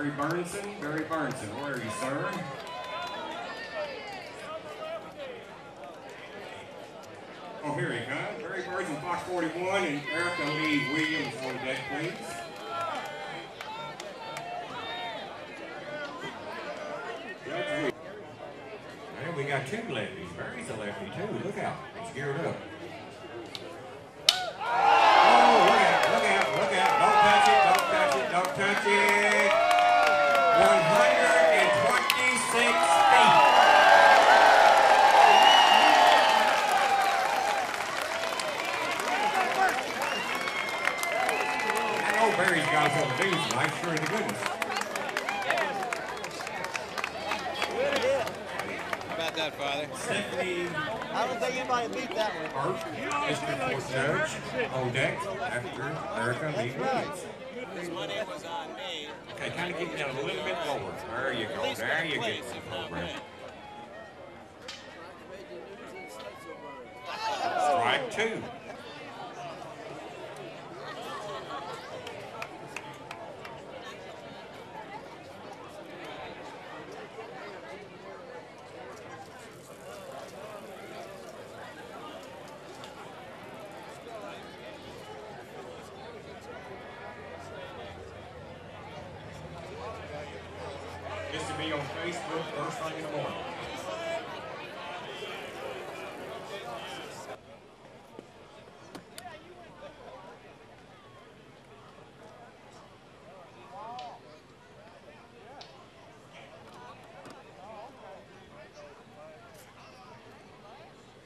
Bernson, where are you, sir? Oh, here he comes. Barry Bernson, box 41, and Erica Lee Williams on deck, please. And we got two lefties. Barry's a lefty too. Look out. He's geared up. Oh, look out. Don't touch it. 126 feet. I know Barry's got something to do tonight, sure to goodness. That, Father. Stephanie, I don't think anybody beat that one. District Court Judge on deck after Erica Lee Williams. This money was on me. Okay, kind of get down a little bit lower. There you go. There you go. Strike two. This to be on Facebook first thing in the morning.